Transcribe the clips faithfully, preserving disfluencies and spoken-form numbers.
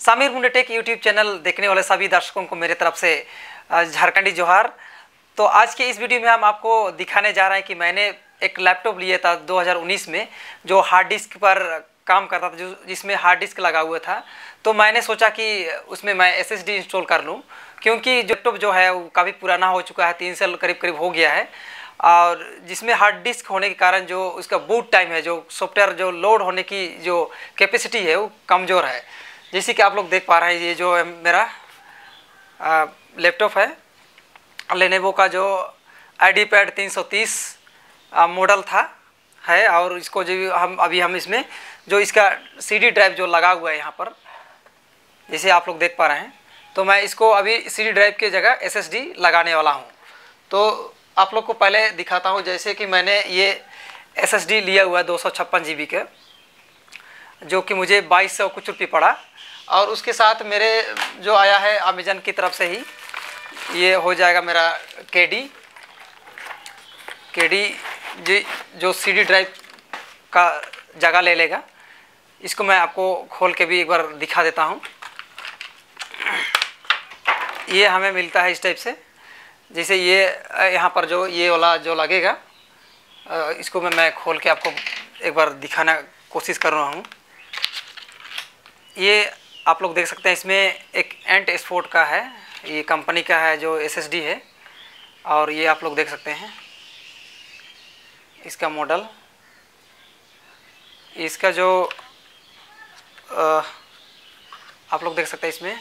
सामिर Munde tech YouTube channel देखने वाले सभी दर्शकों को मेरे तरफ से झारखंडी जोहार। तो आज के इस वीडियो में हम आपको दिखाने जा रहे हैं कि मैंने एक लैपटॉप लिया था दो हज़ार उन्नीस में, जो हार्ड डिस्क पर काम करता था, जो जिसमें हार्ड डिस्क लगा हुआ था। तो मैंने सोचा कि उसमें मैं एसएसडी इंस्टॉल कर लूं, क्योंकि लैपटॉप जो है वो काफ़ी पुराना हो चुका है, तीन साल करीब करीब हो गया है, और जिसमें हार्ड डिस्क होने के कारण जो उसका बूट टाइम है, जो सॉफ्टवेयर जो लोड होने की जो कैपेसिटी है वो कमज़ोर है। जैसे कि आप लोग देख पा रहे हैं, ये जो मेरा लैपटॉप है लेनोवो का, जो आईडियापैड तीन सौ तीस मॉडल था है। और इसको जो हम अभी हम इसमें जो इसका सीडी ड्राइव जो लगा हुआ है यहाँ पर, जैसे आप लोग देख पा रहे हैं, तो मैं इसको अभी सीडी ड्राइव की जगह एसएसडी लगाने वाला हूँ। तो आप लोग को पहले दिखाता हूँ, जैसे कि मैंने ये एसएसडी लिया हुआ है दो सौ छप्पन जी बी के, जो कि मुझे बाईस सौ कुछ रुपये पड़ा। और उसके साथ मेरे जो आया है अमेजन की तरफ से ही, ये हो जाएगा मेरा केडी केडी जी, जो सीडी ड्राइव का जगह ले लेगा। इसको मैं आपको खोल के भी एक बार दिखा देता हूँ। ये हमें मिलता है इस टाइप से, जैसे ये यहाँ पर जो ये वाला जो लगेगा, इसको मैं मैं खोल के आपको एक बार दिखाना कोशिश कर रहा हूँ। ये आप लोग देख सकते हैं, इसमें एक एंट स्पोर्ट का है, ये कंपनी का है जो एसएसडी है। और ये आप लोग देख सकते हैं इसका मॉडल, इसका जो आ, आप लोग देख सकते हैं, इसमें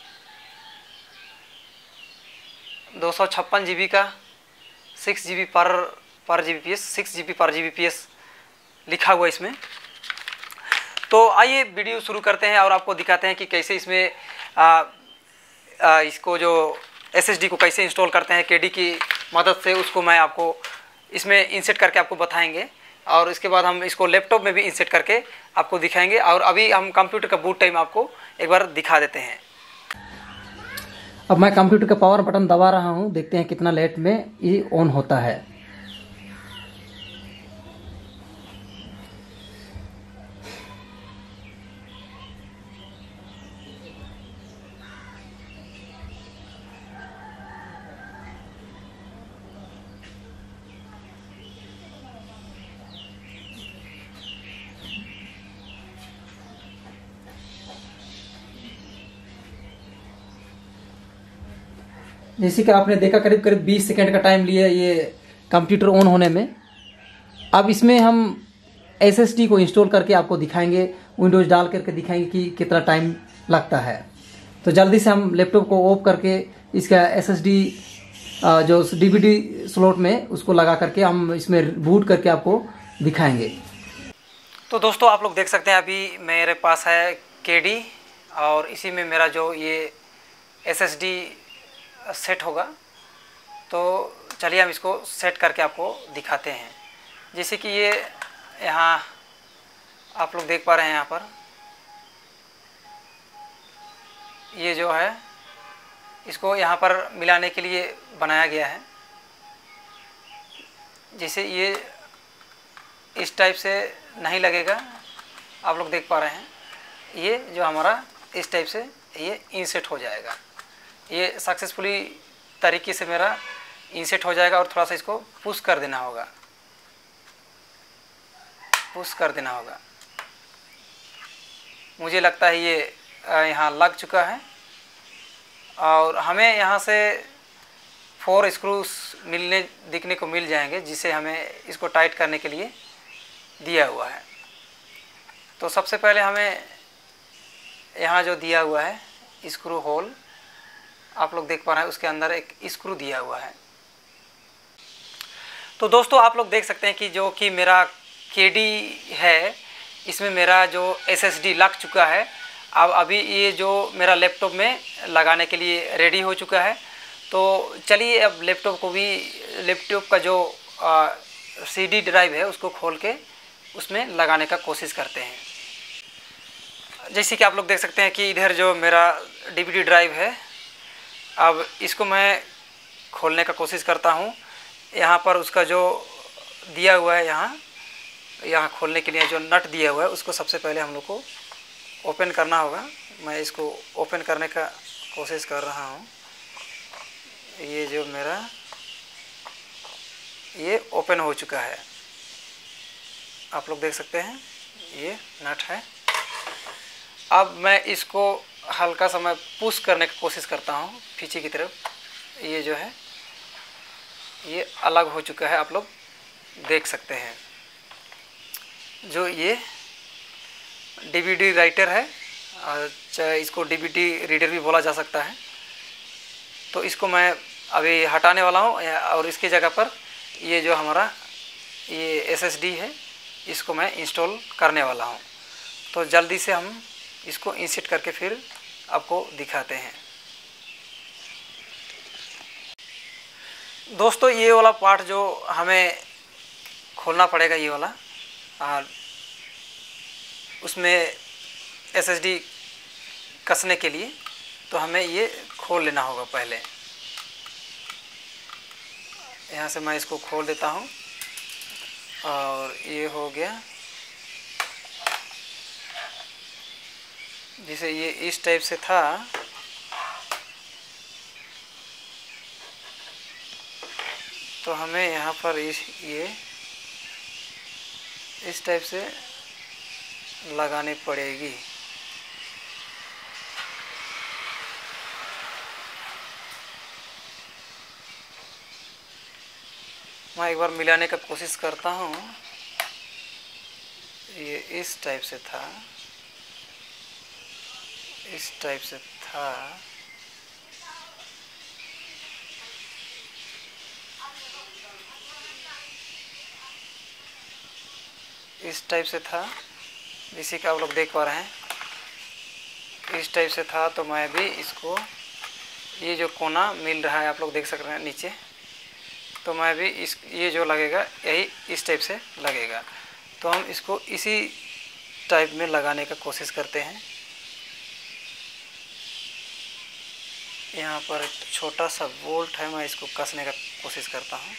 दो सौ छप्पन जी बी का सिक्स जी बी पर पर G B P S six G B पर जी बी पी एस लिखा हुआ इसमें। तो आइए वीडियो शुरू करते हैं और आपको दिखाते हैं कि कैसे इसमें आ, आ, इसको जो एसएसडी को कैसे इंस्टॉल करते हैं केडी की मदद से। उसको मैं आपको इसमें इंसर्ट करके आपको बताएंगे, और इसके बाद हम इसको लैपटॉप में भी इंसर्ट करके आपको दिखाएंगे। और अभी हम कंप्यूटर का बूट टाइम आपको एक बार दिखा देते हैं। अब मैं कंप्यूटर का पावर बटन दबा रहा हूँ, देखते हैं कितना लेट में ये ऑन होता है। जैसे कि आपने देखा, करीब करीब बीस सेकंड का टाइम लिया ये कंप्यूटर ऑन होने में। अब इसमें हम एसएसडी को इंस्टॉल करके आपको दिखाएंगे, विंडोज डाल करके दिखाएंगे कि कितना टाइम लगता है। तो जल्दी से हम लैपटॉप को ऑफ करके इसका एसएसडी जो डीवीडी स्लॉट में उसको लगा करके हम इसमें बूट करके आपको दिखाएंगे। तो दोस्तों आप लोग देख सकते हैं, अभी मेरे पास है केडी, और इसी में मेरा जो ये एसएसडी सेट होगा। तो चलिए हम इसको सेट करके आपको दिखाते हैं। जैसे कि ये यहाँ आप लोग देख पा रहे हैं, यहाँ पर ये जो है इसको यहाँ पर मिलाने के लिए बनाया गया है। जैसे ये इस टाइप से नहीं लगेगा, आप लोग देख पा रहे हैं, ये जो हमारा इस टाइप से ये इंसर्ट हो जाएगा। ये सक्सेसफुली तरीके से मेरा इंसर्ट हो जाएगा। और थोड़ा सा इसको पुश कर देना होगा, पुश कर देना होगा। मुझे लगता है ये यहाँ लग चुका है, और हमें यहाँ से फोर स्क्रूज मिलने दिखने को मिल जाएंगे, जिसे हमें इसको टाइट करने के लिए दिया हुआ है। तो सबसे पहले हमें यहाँ जो दिया हुआ है स्क्रू होल, आप लोग देख पा रहे हैं, उसके अंदर एक स्क्रू दिया हुआ है। तो दोस्तों आप लोग देख सकते हैं कि जो कि मेरा केडी है, इसमें मेरा जो एसएसडी लग चुका है। अब अभी ये जो मेरा लैपटॉप में लगाने के लिए रेडी हो चुका है। तो चलिए अब लैपटॉप को भी, लैपटॉप का जो सीडी ड्राइव है उसको खोल के उसमें लगाने का कोशिश करते हैं। जैसे कि आप लोग देख सकते हैं कि इधर जो मेरा डीवीडी ड्राइव है, अब इसको मैं खोलने का कोशिश करता हूँ। यहाँ पर उसका जो दिया हुआ है, यहाँ यहाँ खोलने के लिए जो नट दिया हुआ है, उसको सबसे पहले हम लोग को ओपन करना होगा। मैं इसको ओपन करने का कोशिश कर रहा हूँ। ये जो मेरा ये ओपन हो चुका है, आप लोग देख सकते हैं, ये नट है। अब मैं इसको हल्का सा मैं पुश करने की कोशिश करता हूँ पीछे की तरफ। ये जो है ये अलग हो चुका है, आप लोग देख सकते हैं। जो ये डीवीडी राइटर है, चाहे इसको डीवीडी रीडर भी बोला जा सकता है। तो इसको मैं अभी हटाने वाला हूँ और इसकी जगह पर ये जो हमारा ये एसएसडी है इसको मैं इंस्टॉल करने वाला हूँ। तो जल्दी से हम इसको इंसर्ट करके फिर आपको दिखाते हैं। दोस्तों ये वाला पार्ट जो हमें खोलना पड़ेगा, ये वाला, और उसमें एसएसडी कसने के लिए तो हमें ये खोल लेना होगा पहले। यहाँ से मैं इसको खोल देता हूँ और ये हो गया। जैसे ये इस टाइप से था, तो हमें यहाँ पर इस ये इस टाइप से लगानी पड़ेगी। मैं एक बार मिलाने का कोशिश करता हूँ। ये इस टाइप से था, इस टाइप से था, इस टाइप से था, जिसे कि आप लोग देख पा रहे हैं। इस टाइप से था, तो मैं भी इसको ये जो कोना मिल रहा है आप लोग देख सक रहे हैं नीचे, तो मैं भी इस ये जो लगेगा यही इस टाइप से लगेगा। तो हम इसको इसी टाइप में लगाने का कोशिश करते हैं। यहाँ पर एक छोटा सा बोल्ट है, मैं इसको कसने का कोशिश करता हूँ।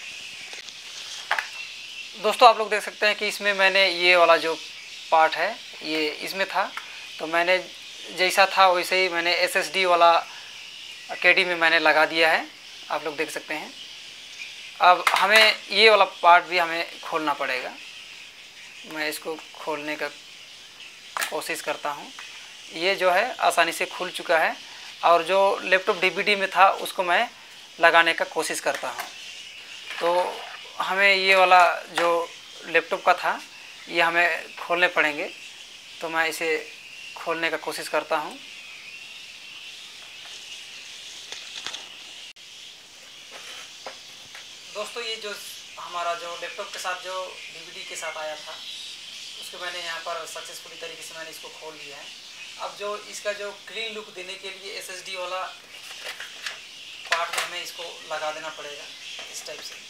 दोस्तों आप लोग देख सकते हैं कि इसमें मैंने ये वाला जो पार्ट है ये इसमें था, तो मैंने जैसा था वैसे ही मैंने एसएसडी वाला केडी में मैंने लगा दिया है, आप लोग देख सकते हैं। अब हमें ये वाला पार्ट भी हमें खोलना पड़ेगा। मैं इसको खोलने का कोशिश करता हूँ। ये जो है आसानी से खुल चुका है, और जो लैपटॉप डीवीडी में था उसको मैं लगाने का कोशिश करता हूँ। तो हमें ये वाला जो लैपटॉप का था ये हमें खोलने पड़ेंगे, तो मैं इसे खोलने का कोशिश करता हूँ। दोस्तों ये जो हमारा जो लैपटॉप के साथ जो डीवीडी के साथ आया था उसको मैंने यहाँ पर सक्सेसफुली तरीके से मैंने इसको खोल लिया है। अब जो इसका जो क्लीन लुक देने के लिए एसएसडी वाला पार्ट में हमें इसको लगा देना पड़ेगा इस टाइप से।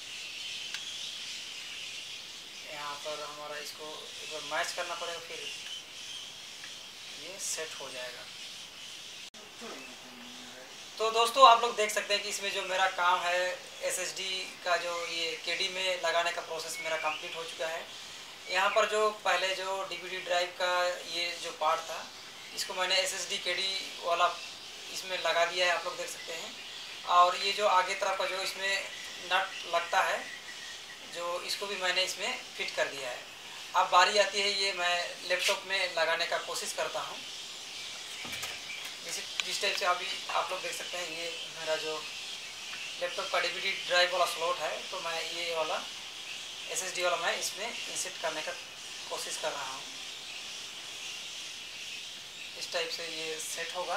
यहाँ पर हमारा इसको एक बार मैच करना पड़ेगा, फिर ये सेट हो जाएगा। तो दोस्तों आप लोग देख सकते हैं कि इसमें जो मेरा काम है एसएसडी का जो ये केडी में लगाने का प्रोसेस मेरा कंप्लीट हो चुका है। यहाँ पर जो पहले जो डीवीडी ड्राइव का ये जो पार्ट था इसको मैंने एसएसडी केडी वाला इसमें लगा दिया है, आप लोग देख सकते हैं। और ये जो आगे तरफ का जो इसमें नट लगता है जो इसको भी मैंने इसमें फिट कर दिया है। अब बारी आती है ये मैं लैपटॉप में लगाने का कोशिश करता हूँ। जिस टाइप से अभी आप लोग देख सकते हैं ये मेरा जो लैपटॉप का डीवीडी ड्राइव वाला स्लॉट है, तो मैं ये वाला एसएसडी वाला मैं इसमें इंसर्ट करने का कोशिश कर रहा हूँ। इस टाइप से ये सेट होगा।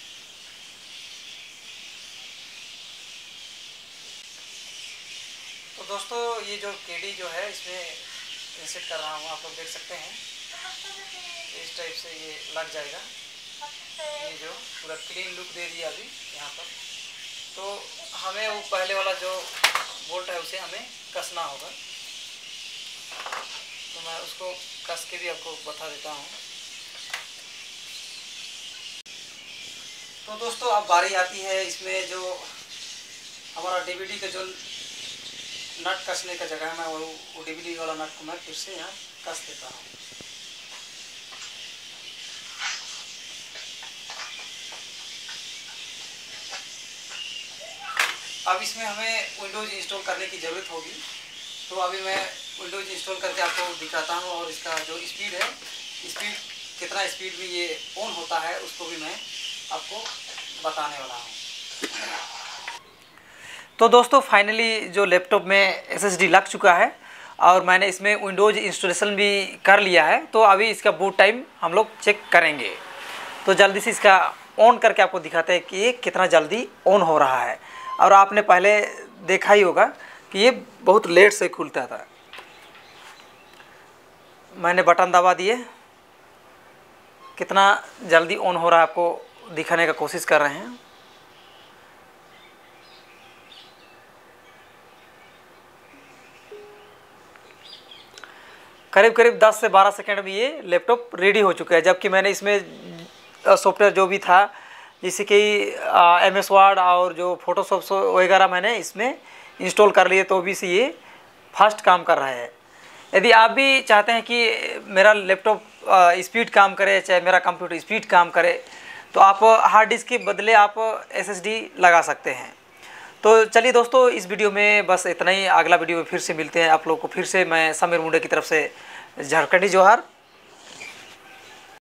तो दोस्तों ये जो केडी जो है इसमें इंसर्ट कर रहा हूँ, आप लोग देख सकते हैं। इस टाइप से ये लग जाएगा। ये जो पूरा क्लीन लुक दे दिया अभी यहाँ पर। तो हमें वो पहले वाला जो बोल्ट है उसे हमें कसना होगा, तो मैं उसको कस के भी आपको बता देता हूँ। तो दोस्तों अब बारी आती है इसमें जो हमारा डीवीडी का जो नट कसने का जगह है, मैं वो वो डीवीडी वाला नट को मैं फिर से यहाँ कस देता हूँ। अब इसमें हमें विंडोज़ इंस्टॉल करने की ज़रूरत होगी, तो अभी मैं विंडोज़ इंस्टॉल करके आपको दिखाता हूँ और इसका जो स्पीड है, स्पीड कितना स्पीड में ये ऑन होता है उसको भी मैं आपको बताने वाला हूँ। तो दोस्तों फाइनली जो लैपटॉप में एसएसडी लग चुका है और मैंने इसमें विंडोज़ इंस्टॉलेशन भी कर लिया है, तो अभी इसका बूट टाइम हम लोग चेक करेंगे। तो जल्दी से इसका ऑन करके आपको दिखाते हैं कि ये कितना जल्दी ऑन हो रहा है। और आपने पहले देखा ही होगा कि ये बहुत लेट से खुलता था। मैंने बटन दबा दिए, कितना जल्दी ऑन हो रहा है आपको दिखाने का कोशिश कर रहे हैं। करीब करीब दस से बारह सेकंड में ये लैपटॉप रेडी हो चुका है, जबकि मैंने इसमें सॉफ्टवेयर जो भी था जैसे कि एम एस वर्ड और जो फोटोशॉप वगैरह मैंने इसमें इंस्टॉल कर लिए, तो भी से ये फास्ट काम कर रहा है। यदि आप भी चाहते हैं कि मेरा लैपटॉप स्पीड काम करे, चाहे मेरा कंप्यूटर स्पीड काम करे, तो आप हार्ड डिस्क के बदले आप एस एस डी लगा सकते हैं। तो चलिए दोस्तों, इस वीडियो में बस इतना ही। अगला वीडियो में फिर से मिलते हैं आप लोग को। फिर से मैं समीर मुंडे की तरफ से झारखंडी जोहार।